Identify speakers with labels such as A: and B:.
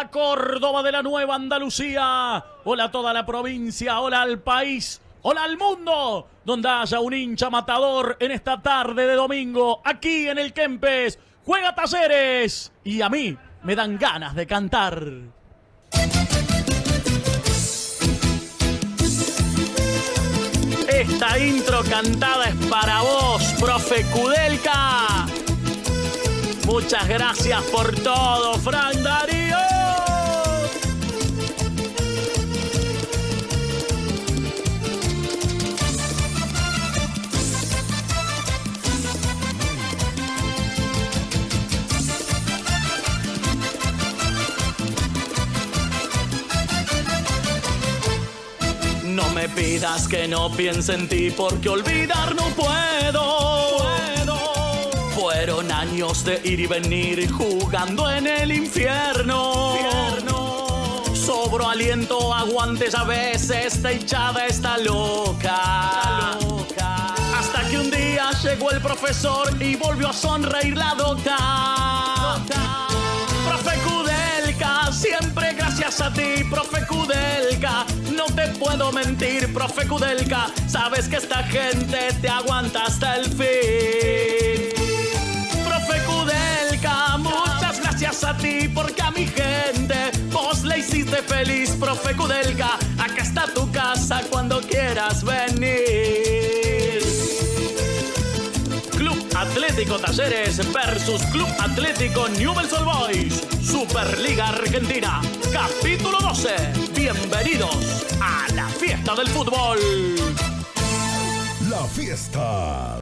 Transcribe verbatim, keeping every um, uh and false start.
A: Hola Córdoba de la Nueva Andalucía. Hola a toda la provincia. Hola al país. Hola al mundo. Donde haya un hincha matador en esta tarde de domingo. Aquí en el Kempes. Juega Talleres. Y a mí me dan ganas de cantar. Esta intro cantada es para vos, profe Kudelka. Muchas gracias por todo, Fran Darío. No me pidas que no piense en ti porque olvidar no puedo. puedo. Fueron años de ir y venir jugando en el infierno. infierno. Sobro aliento, aguantes a veces, esta hinchada está loca. loca. Hasta que un día llegó el profesor y volvió a sonreír la docta. docta. Profe Kudelka, siempre gracias a ti, profe Kudelka. No te puedo mentir, profe Kudelka. Sabes que esta gente te aguanta hasta el fin. Profe Kudelka, muchas gracias a ti, porque a mi gente vos le hiciste feliz, profe Kudelka. Acá está tu casa cuando quieras venir. Club Atlético Talleres versus Club Atlético Newell's Old Boys. Superliga Argentina, capítulo doce. Bienvenidos a la fiesta del fútbol.
B: La fiesta.